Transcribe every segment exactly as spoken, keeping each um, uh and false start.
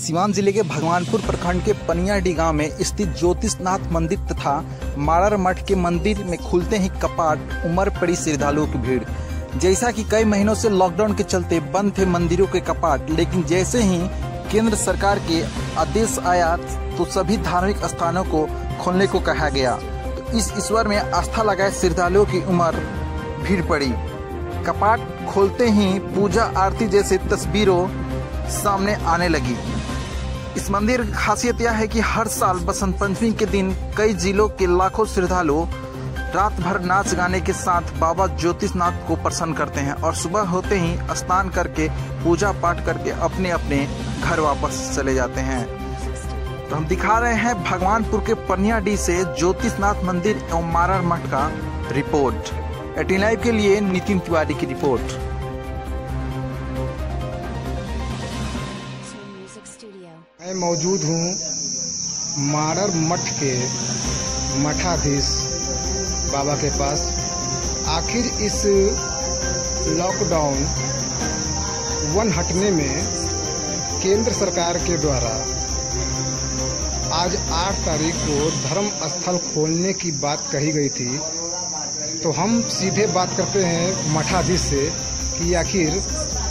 सिवान जिले के भगवानपुर प्रखंड के पनियाडी गांव में स्थित ज्योतिषनाथ मंदिर तथा मारर मठ के मंदिर में खुलते ही कपाट, उमड़ पड़ी श्रद्धालुओं की भीड़। जैसा कि कई महीनों से लॉकडाउन के चलते बंद थे मंदिरों के कपाट, लेकिन जैसे ही केंद्र सरकार के आदेश आया तो सभी धार्मिक स्थानों को खोलने को कहा गया। तो इस ईश्वर में आस्था लगाए श्रद्धालुओं की उमड़ भीड़ पड़ी। कपाट खोलते ही पूजा आरती जैसे तस्वीरों सामने आने लगी। इस मंदिर की खासियत यह है कि हर साल बसंत पंचमी के दिन कई जिलों के लाखों श्रद्धालु रात भर नाच गाने के साथ बाबा ज्योतिषनाथ को प्रसन्न करते हैं और सुबह होते ही स्नान करके पूजा पाठ करके अपने अपने घर वापस चले जाते हैं। तो हम दिखा रहे हैं भगवानपुर के पनियाडी से ज्योतिषनाथ मंदिर एवं मारर मठ का रिपोर्ट। एटीन लाइव के लिए नितिन तिवारी की रिपोर्ट। मैं मौजूद हूँ मारर मठ के मठाधीश बाबा के पास। आखिर इस लॉकडाउन वन हटने में केंद्र सरकार के द्वारा आज आठ तारीख को धर्म स्थल खोलने की बात कही गई थी, तो हम सीधे बात करते हैं मठाधीश से कि आखिर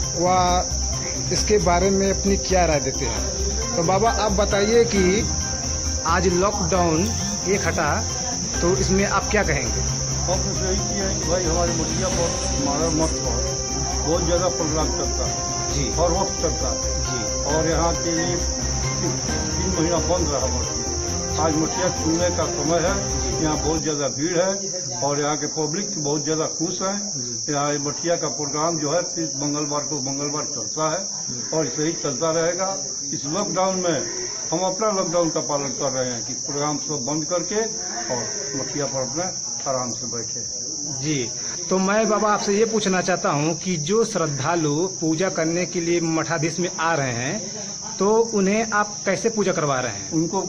वह इसके बारे में अपनी क्या राय देते हैं। तो बाबा आप बताइए कि आज लॉकडाउन एक हटा तो इसमें आप क्या कहेंगे? हम तो यही किए भाई, हमारे मुठिया पर मारर मठ पर बहुत ज़्यादा प्रोग्राम चलता है जी, हर वक्त चलता है जी। और यहाँ के लिए तीन महीना बंद रहा मठिया। आज मठिया खुलने का समय है, यहाँ बहुत ज़्यादा भीड़ है और यहाँ के पब्लिक बहुत ज़्यादा खुश है। यहाँ मठिया का प्रोग्राम जो है फिर मंगलवार को मंगलवार चलता है और ऐसे ही चलता रहेगा। इस लॉकडाउन में हम अपना लॉकडाउन का पालन कर रहे हैं कि प्रोग्राम सब बंद करके और मठिया पर अपने आराम से बैठे जी। तो मैं बाबा आपसे ये पूछना चाहता हूँ कि जो श्रद्धालु पूजा करने के लिए मठाधीश में आ रहे हैं तो उन्हें आप कैसे पूजा करवा रहे हैं? उनको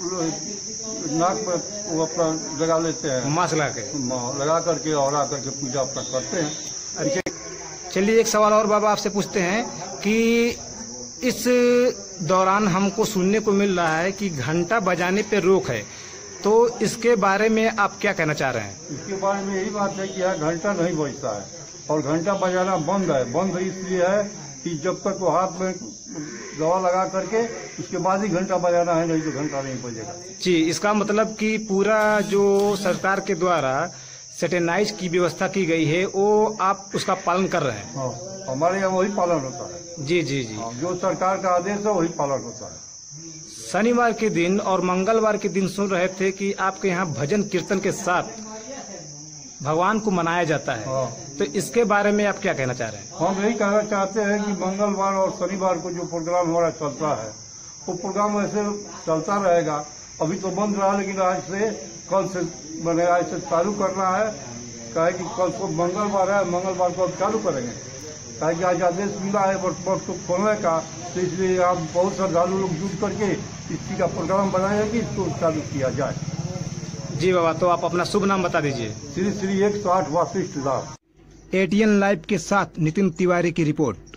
नाक पर वो अपना लगा लेते हैं, मास्क लगा के लगा करके और आ करके पूजा अपना करते हैं। चलिए एक सवाल और बाबा आपसे पूछते हैं कि इस दौरान हमको सुनने को मिल रहा है कि घंटा बजाने पे रोक है, तो इसके बारे में आप क्या कहना चाह रहे हैं? इसके बारे में यही बात है कि यहाँ घंटा नहीं बजता है और घंटा बजाना बंद है। बंद इसलिए है कि जब तक वो हाथ में दवा लगा करके उसके बाद ही घंटा बजाना है, नहीं तो घंटा नहीं बजेगा जी। इसका मतलब कि पूरा जो सरकार के द्वारा सैटेनाइज की व्यवस्था की गई है वो आप उसका पालन कर रहे हैं? हाँ, हमारे यहाँ वही पालन होता है जी जी जी। जो सरकार का आदेश है वही पालन होता है। शनिवार के दिन और मंगलवार के दिन सुन रहे थे कि आपके यहाँ भजन कीर्तन के साथ भगवान को मनाया जाता है, हाँ। तो इसके बारे में आप क्या कहना चाह रहे हैं? हम यही कहना चाहते हैं कि मंगलवार और शनिवार को जो प्रोग्राम हमारा चलता है वो प्रोग्राम ऐसे चलता रहेगा। अभी तो बंद रहा, लेकिन आज से कल से मैंने आज से चालू करना है। कहे कि कल को मंगलवार है, मंगलवार को अब चालू करेंगे। कहे कि आज आदेश मिला है मठ को खोलने का, तो इसलिए आप बहुत श्रद्धालु लोग जुट करके इसी का प्रोग्राम बनाए कि इसको चालू किया जाए। जी बाबा, तो आप अपना शुभ नाम बता दीजिए। श्री श्री एक सौ आठ वाशिष्ठ दास। एटीएन लाइव के साथ नितिन तिवारी की रिपोर्ट।